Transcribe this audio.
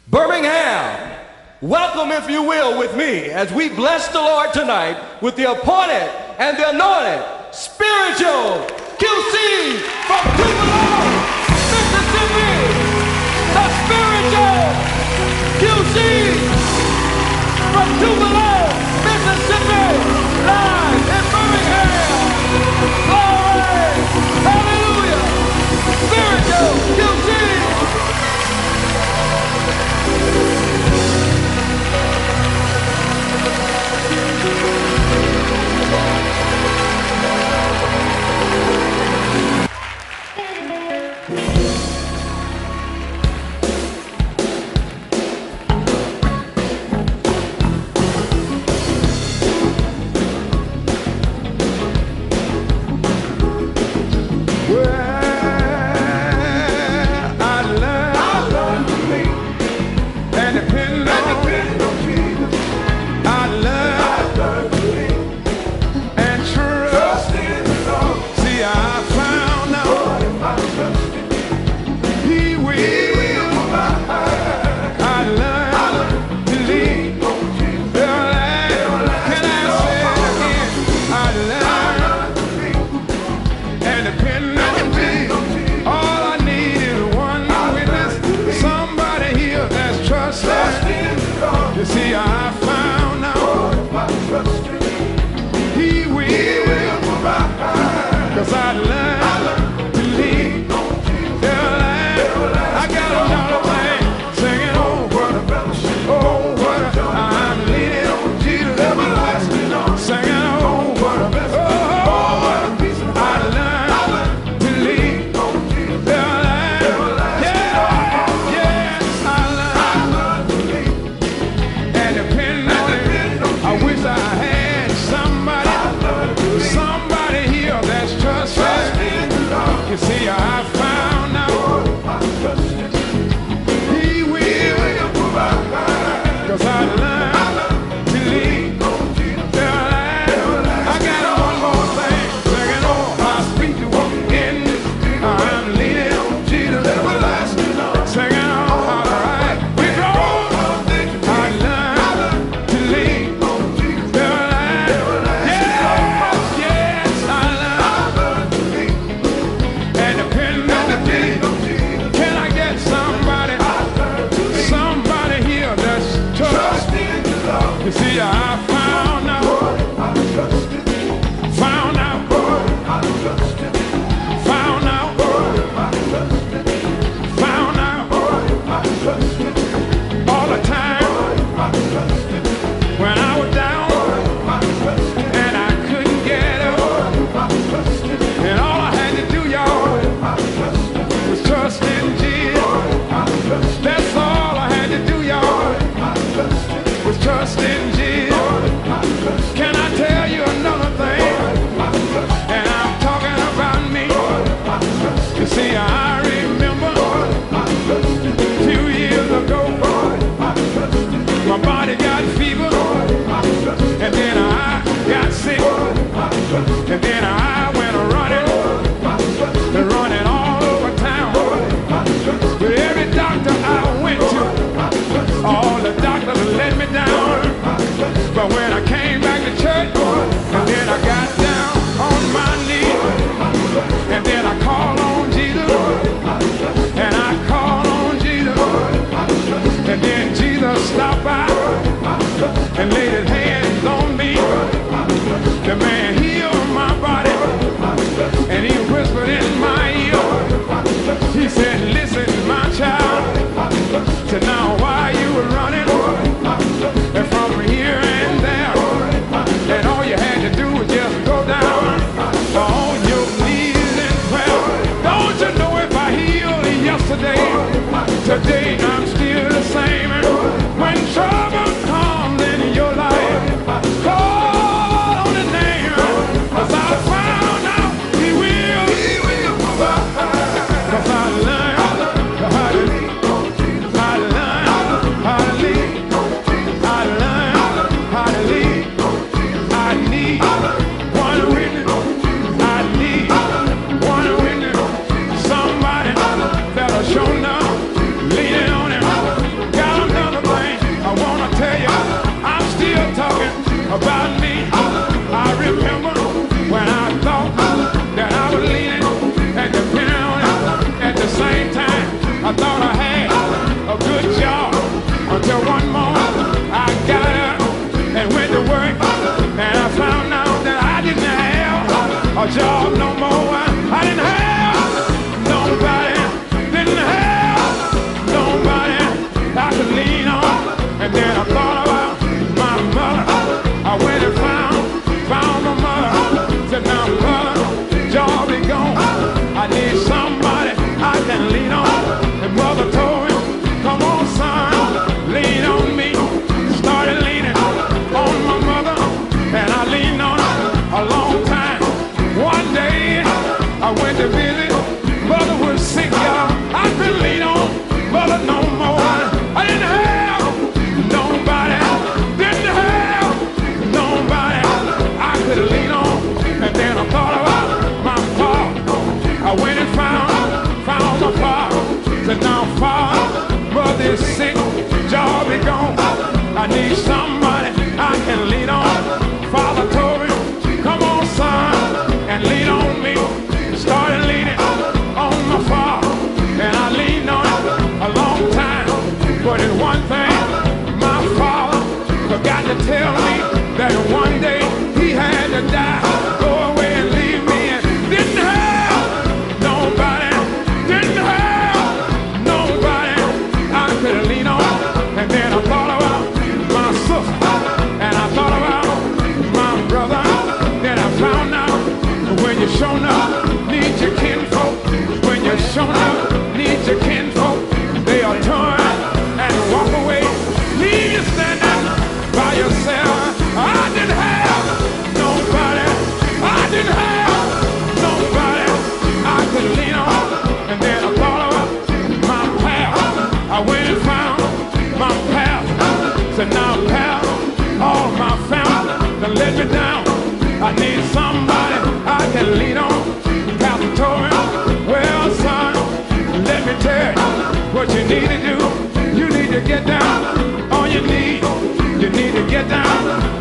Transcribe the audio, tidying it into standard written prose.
Birmingham, welcome, if you will, with me as we bless the Lord tonight with the appointed and the anointed spiritual QC from Tupelo, Mississippi. The spiritual QC from Tupelo, Mississippi, live in Birmingham. Glory, hallelujah, spiritual QC. Today I'm still the same. When trouble comes in your life, call on the name, 'cause I found out He will. 'Cause I learned how to lead. I learned how to lead. I learned how to lead. I need one witness. I need one witness. Somebody that'll show up. Leaning on good job until one morning I got up and went to work, and I found out that I didn't have a job no more. I didn't have nobody, didn't have nobody I could lean on. And then I thought about my mother. I went and found my mother. Said, now mother, job is gone. I need somebody I can lean on. And mother told me, come on son, lean on me. Started leaning on my mother, and I leaned on her a long time. One day I went to visit, mother was sick, y'all. I couldn't lean on mother no more. I didn't have nobody, didn't have nobody I could lean on. And then I thought about my father. I went and found my father. Said, now father, mother is sick, job is gone. I need somebody I can lean on. Father told me, come on son, and lean on me. Started leaning on my father, and I leaned on it a long time. But in one thing, my father forgot to tell me that one day he had to die, go away and leave me, and didn't have nobody, didn't have nobody I could lean on. And then I thought about my sister, and I thought about my brother. Then I found out when you're shown up, need your kinfolk. When you're shown up, need your kinfolk. They'll turn and walk away, leave you standing by yourself. I didn't have nobody, I didn't have nobody I could lean on. And then I thought about my pal. I went and found my pal. Said, now pal, all my family done let me down. I need somebody I can lean on. Pastor told me, well son, let me tell you what you need to do. You need to get down on your knees. You need to get down